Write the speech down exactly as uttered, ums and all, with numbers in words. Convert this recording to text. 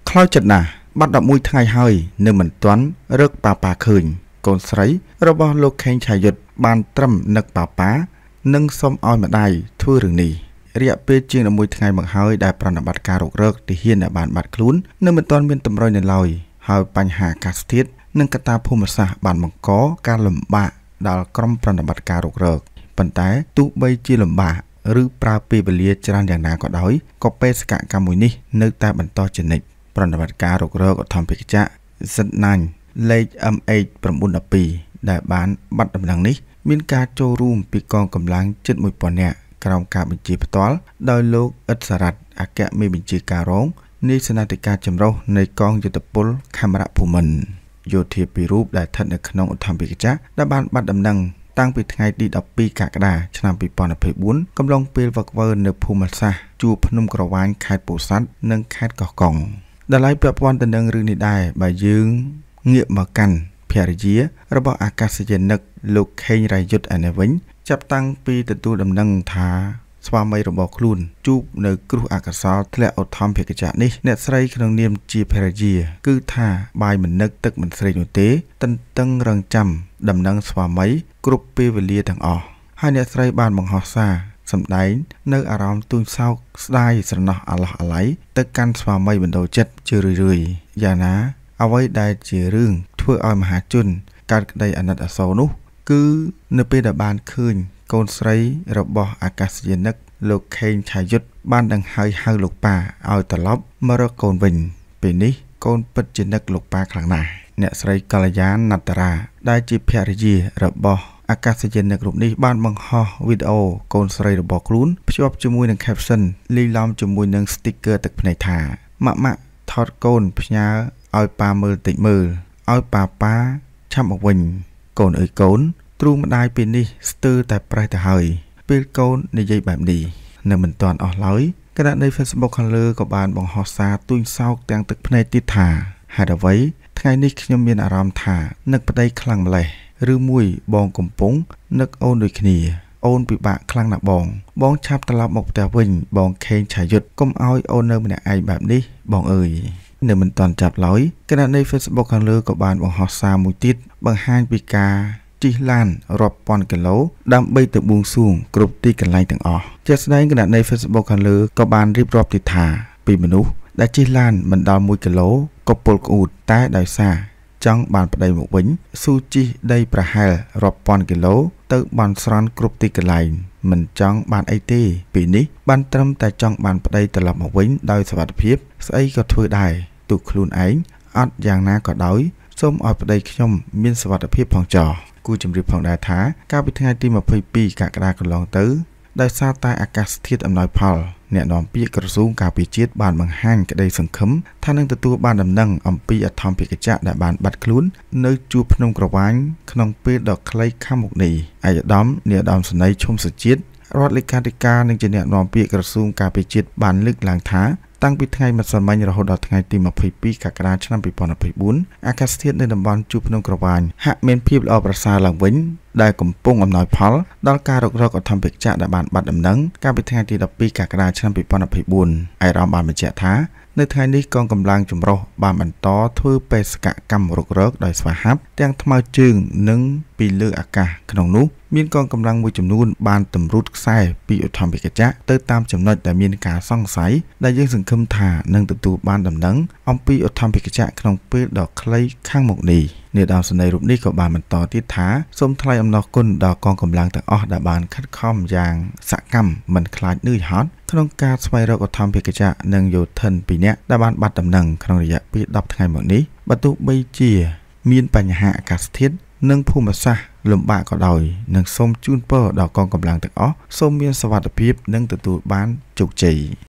ខ្លោចចិត្តណាស់បាត់ដប់មួយថ្ងៃហើយនៅមិនទាន់រកប៉ាប៉ាឃើញកូនស្រីរបស់លោកខេងឆាយុទ្ធបានត្រឹមនឹកប៉ាប៉ានិងសុំឲ្យម្ដាយធ្វើរឿងនេះរយៈពេលជាងមួយថ្ងៃមកហើយដែលប្រណិប័តការរករកទាហានដែលបានបាត់ខ្លួននៅមិនទាន់មានតម្រុយនៅឡើយហើយបញ្ហាអាកាសធាតុនិងកត្តាភូមិសាស្ត្របានបង្កការលំបាកដល់ក្រុមប្រណិប័តការរករកប៉ុន្តែទោះបីជាលំបាកឬប្រើពេលវេលាច្រើនយ៉ាងណាក៏ដោយក៏បេសកកម្មមួយនេះនៅតែបន្តជានិច្ចប្រណិប័តការរករកឧទ្ធម្ភាគចក្រ Z ណាញ លេខ M H ៩១២ ដែលបានបាត់ដំណឹងនេះមានការចូលរួមពីកងកម្លាំងជិតមួយពាន់នាក់ក្រោមការបញ្ជាផ្ទាល់ដោយលោកអ៊ិតសារ៉ាត់អគ្គមេបញ្ជាការរងនាយសេនាធិការចម្រុះនៃកងយុទ្ធពលខេមរភូមិន្ទយោធាពីររូបដែលស្ថិតនៅក្នុងឧទ្ធម្ភាគចក្រដែលបានបាត់ដំណឹងតាំងពីថ្ងៃទីដប់ពីរកក្កដាឆ្នាំពីរពាន់ยี่สิบสี่កំឡុងពេលវឹកវើនៅភូមិសាស្ត្រជួរភ្នំក្រវាញខេត្តពោធិ៍សាត់និងខេត្តកោះកុងដែលហើយពាក់ព័ន្ធទៅនឹងរឿងនេះដែរបើយើងងាកមកកាន់ភរិយារបស់អាកាសយានិកលោកខេងរ៉ៃយុទ្ធឯនេះវិញចាប់តាំងពីទទួលដំណឹងថាស្វាមីរបស់ខ្លួនជួបនៅគ្រោះអកុសលធ្លាក់ឧទ្ធម្ភាគចក្រនេះអ្នកស្រីក្នុងនាមជាភរិយាគឺថាបាយមិននឹកទឹកមិនស្រេកនោះទេតន្ទឹងរង់ចាំដំណឹងស្វាមីគ្រប់ពេលវេលាទាំងអស់ហើយអ្នកស្រីបានបង្ហោះសារសម្ដែងនៅអារម្មណ៍ទូញសោកស្ដាយស្រណោះអាឡោះអាល័យទៅកាន់ស្វាមីបណ្ដោចិត្តជារឿយៗយ៉ាងណាអ្វីដែលជារឿងធ្វើឲ្យមហាជនកើតក្តីអាណិតអាសូរនោះគឺនៅពេលដែលបានឃើញកូនស្រីរបស់អាកាសយានិកលោកខេងឆាយុទ្ធបានដង្ហើយហៅលោកប៉ាឲ្យត្រឡប់មករកកូនវិញពេលនេះកូនពិតជានឹកលោកប៉ាខ្លាំងណាស់អ្នកស្រីកល្យានណត្តរាដែលជាភរិយារបស់អាកាសយានិករូបនេះបានបង្ហោះវីដេអូកូនស្រីរបស់ខ្លួនភ្ជាប់ជាមួយនឹង caption លាយឡំជាមួយនឹង sticker ទឹកភ្នែកថាម៉ាក់ម៉ាក់ថតកូនផ្ញើឲ្យប៉ាមើលតិចមើលឲ្យប៉ាប៉ាឆាប់មកវិញកូនអើយកូនទ្រូងម្ដាយពេលនេះស្ទើរតែប្រេះទៅហើយពេលកូននិយាយបែបនេះនៅមិនទាន់អស់ឡើយគណៈនៃ Facebook ខាងលើក៏បានបង្ហោះសារទួញសោកទាំងទឹកភ្នែកទៀតថាហេតុអ្វីថ្ងៃនេះខ្ញុំមានអារម្មណ៍ថានឹកប្តីខ្លាំងម្លេះឬមួយបងកំពុងនឹកអូនដូចគ្នាអូនពិបាកខ្លាំងណាស់បងបងឆាប់ត្រឡប់មកផ្ទះវិញបងខេងឆាយុទ្ធកុំឲ្យអូននៅម្នាក់ឯងបែបនេះបងអើយនៅមិនទាន់ចាប់ឡើយគណៈនៃ Facebook ខាងលើក៏បានបង្ហោះសារមួយទៀតបង្ហាញពីការជិះឡានរាប់ពាន់គីឡូដើម្បីទៅបួងសួងគ្រប់ទីកន្លែងទាំងអស់ជាក់ស្ដែងគណៈនៃ Facebook ខាងលើក៏បានរៀបរាប់ទៀតថាពីមនុស្សដែលជិះឡានមិនដល់មួយគីឡូក៏ពលក្អួតតែដោយសារចង់បានប្តីមកវិញស៊ូជីដីប្រហែលរាប់ពាន់គីឡូទៅបន់ស្រន់គ្រប់ទីកន្លែងមិនចង់បានអីទេពីនេះបានត្រឹមតែចង់បានប្តីត្រឡប់មកវិញដោយសុវត្ថិភាពស្អីក៏ធ្វើដែរទូខ្លួនឯងអត់យ៉ាងណាក៏ដោយសូមឲ្យប្តីខ្ញុំមានសុវត្ថិភាពផងចោះគូជំរាបផងដែរថាកាលពីថ្ងៃទីยี่สิบสองកក្កដាកន្លងទៅដោយសារតែអាកាសធាតុអំណោយផលអ្នកនាំពាក្យក្រសួងការពារជាតិបានបង្ហាញក្តីសង្ឃឹមថានឹងទទួលបានដំណឹងអំពីឧទ្ធម្ភាគចក្រដែលបានបាត់ខ្លួននៅជួរភ្នំក្រវាញក្នុងពេលដ៏ខ្លីខាងមុខនេះឯកឧត្តមនាយឧត្តមសេនីយ៍ឈុំសុជាតិរដ្ឋលេខាធិការនិងជាអ្នកនាំពាក្យក្រសួងការពារជាតិបានលើកឡើងថាតាំងពីថ្ងៃម្សិលមិញរហូតដល់ថ្ងៃទីยี่สิบสองកក្កដាឆ្នាំពីរពាន់ยี่สิบสี่អាកាសធាតុនៅតំបន់ជួរភ្នំក្រវាញហាក់មានភាពល្អប្រសើរឡើងវិញដែលកំពុងអំណោយផលដល់ការរករកឧទ្ធម្ភាគចក្រដែលបានបាត់ដំណឹងកាលពីថ្ងៃទីដប់ពីរកក្កដាឆ្នាំពីរពាន់ยี่สิบสี่ឯកឧត្តមបានបញ្ជាក់ថានៅថ្ងៃនេះកងកម្លាំងចម្រុះបានបន្តធ្វើបេសកកម្មរុករកដោយស្វាហាប់ទាំងថ្មើរជើងនិងពីលើអាកាសក្នុងនោះមានកងកម្លាំងមួយចំនួនបានតម្រូតខ្សែពីឧទ្ធម្ភាគចក្រទៅតាមចំណុចដែលមានការសង្ស័យដែលយើងសង្ឃឹមថានឹងទទួលបានដំណឹងអំពីឧទ្ធម្ភាគចក្រក្នុងពេលដ៏ខ្លីខាងមុខនេះនាយឧត្តមសេនីយ៍រូបនេះក៏បានបន្តទៀតថាសូមថ្លែងអំណរគុណដល់កងកម្លាំងទាំងអស់ដែលបានខិតខំយ៉ាងសកម្មមិនខ្លាចនឿយហត់ក្នុងការស្វែងរកឧទ្ធម្ភាគចក្រនិងយោធិនពីរនាក់ដែលបានបាត់ដំណឹងក្នុងរយៈពេលដប់ថ្ងៃមកនេះបើទោះបីជាមានបញ្ហាអាកាសធាតុនិងភូមិសាស្ត្រលំបាកក៏ដោយនិងសូមជូនពរដល់កងកម្លាំងទាំងអស់សូមមានសុវត្ថិភាពនិងទទួលបានជោគជ័យ